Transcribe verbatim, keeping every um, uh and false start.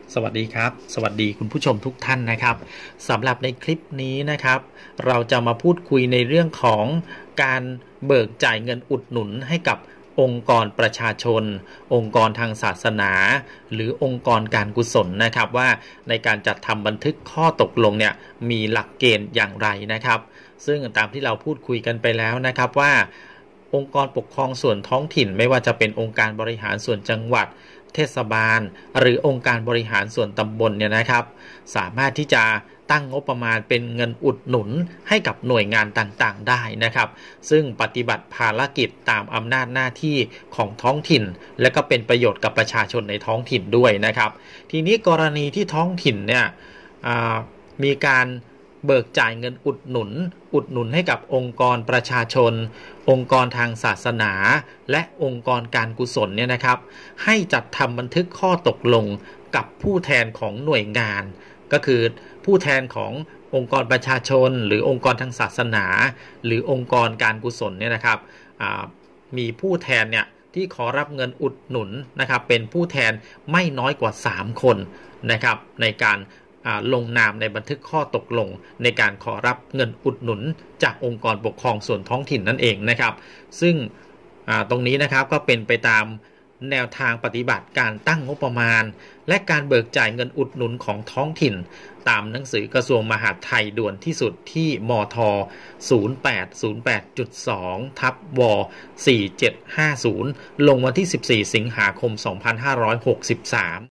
สวัสดีครับสวัสดีคุณผู้ชมทุกท่านนะครับสำหรับในคลิปนี้นะครับเราจะมาพูดคุยในเรื่องของการเบิกจ่ายเงินอุดหนุนให้กับองค์กรประชาชนองค์กรทางศาสนาหรือองค์กรการกุศลนะครับว่าในการจัดทำบันทึกข้อตกลงเนี่ยมีหลักเกณฑ์อย่างไรนะครับซึ่งตามที่เราพูดคุยกันไปแล้วนะครับว่าองค์กรปกครองส่วนท้องถิ่นไม่ว่าจะเป็นองค์การบริหารส่วนจังหวัดเทศบาลหรือองค์การบริหารส่วนตำบลเนี่ยนะครับสามารถที่จะตั้งงบประมาณเป็นเงินอุดหนุนให้กับหน่วยงานต่างๆได้นะครับซึ่งปฏิบัติภารกิจตามอำนาจหน้าที่ของท้องถิ่นและก็เป็นประโยชน์กับประชาชนในท้องถิ่นด้วยนะครับทีนี้กรณีที่ท้องถิ่นเนี่ยมีการเบิกจ่ายเงินอุดหนุนอุดหนุนให้กับองค์กรประชาชนองค์กรทางศาสนาและองค์กรการกุศลเนี่ยนะครับให้จัดทำบันทึกข้อตกลงกับผู้แทนของหน่วยงานก็คือผู้แทนขององค์กรประชาชนหรือองค์กรทางศาสนาหรือองค์กรการกุศลเนี่ยนะครับมีผู้แทนเนี่ยที่ขอรับเงินอุดหนุนนะครับเป็นผู้แทนไม่น้อยกว่าสามคนนะครับในการลงนามในบันทึกข้อตกลงในการขอรับเงินอุดหนุนจากองค์กรปกครองส่วนท้องถิ่นนั่นเองนะครับซึ่งตรงนี้นะครับก็เป็นไปตามแนวทางปฏิบัติการตั้งงบประมาณและการเบิกจ่ายเงินอุดหนุนของท้องถิ่นตามหนังสือกระทรวงมหาดไทยด่วนที่สุดที่มท ศูนย์แปดศูนย์แปดจุดสอง ทับว สี่เจ็ดห้าศูนย์ ลงวันที่สิบสี่สิงหาคมสองพันห้าร้อยหกสิบสาม